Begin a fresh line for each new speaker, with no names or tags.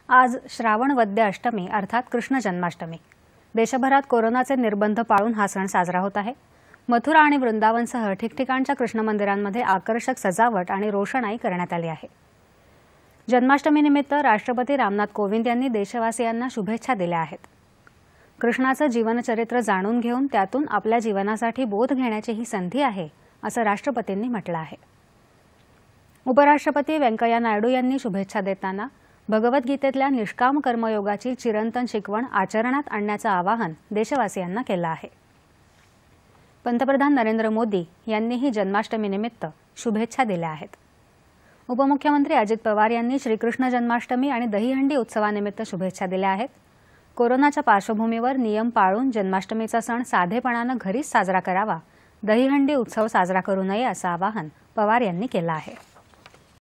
आज श्रावण वद्य अष्टमी अर्थात कृष्ण जन्माष्टमी। देशभरात कोरोनाचे निर्बंध पाळून हा सण साजरा होत आहे। मथुरा आणि वृंदावनसह ठिकठिकाणच्या कृष्ण मंदिरांमध्ये आकर्षक सजावट आणि रोषणाई करण्यात आली आहे। जन्माष्टमीनिमित्त राष्ट्रपती रामनाथ कोविंद यांनी देशवासियांना शुभेच्छा दिल्या आहेत। कृष्णाचं जीवनचरित्र जाणून घेऊन त्यातून आपल्या जीवनासाठी बोध घेण्याची ही संधी आहे, असं राष्ट्रपतींनी म्हटलं आहे। उपराष्ट्रपती व्यंकय्या नायडू यांनी शुभेच्छा देताना भगवदगीतेतल्या निष्काम कर्मयोगाची चिरंतन शिकवण आचरणात आणण्याचं आवाहन देशवासियांना केलं आहे। पंतप्रधान नरेंद्र मोदी यांनीही जन्माष्टमीनिमित्त शुभेच्छा दिल्या आहेत। उपमुख्यमंत्री अजित पवार यांनी श्रीकृष्ण जन्माष्टमी आणि दहीहंडी उत्सवानिमित्त शुभेच्छा दिल्या आहेत। कोरोनाच्या पार्श्वभूमीवर नियम पाळून जन्माष्टमीचा सण साधेपणाने घरीच साजरा करावा, दहीहंडी उत्सव साजरा करू नये असं आवाहन पवार यांनी केलं आहे।